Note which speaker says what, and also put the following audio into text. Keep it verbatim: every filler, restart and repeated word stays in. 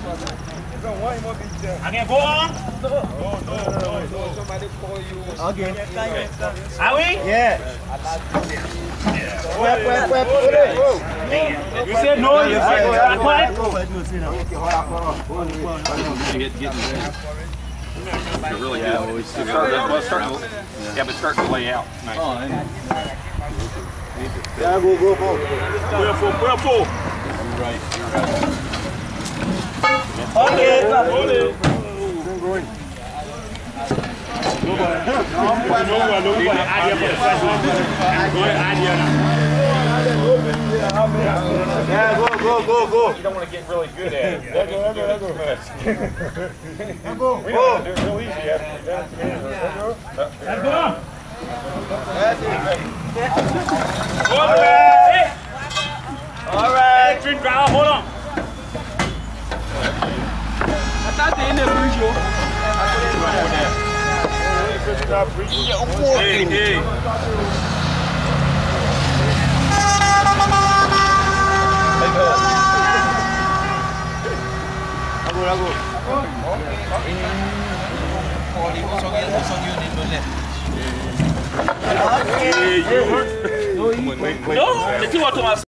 Speaker 1: I can go on?
Speaker 2: No, no, no, no. Somebody call you.
Speaker 3: Okay.
Speaker 1: Are we?
Speaker 3: Yeah. Wait, wait, wait, wait.
Speaker 1: You said no, you said quiet.
Speaker 4: Get, get You're really good. Yeah, start, well, start, yeah, but start to lay out. Nice. Oh,
Speaker 3: yeah, go, go, go.
Speaker 1: We're full, we're full.
Speaker 4: You're right, you're right.
Speaker 1: Okay, hold it.
Speaker 3: Go in. Yeah, go, go, go, go.
Speaker 4: You don't want to get really good at it.
Speaker 3: Let go, let go, let go. Let go.
Speaker 4: We don't do it real easy. Let go.
Speaker 1: Let's go.
Speaker 4: All right.
Speaker 1: All right. Drink ground, hold on.
Speaker 2: I thought they in the bridge, yo.
Speaker 4: Hey, hey.
Speaker 1: No, the two are to myself.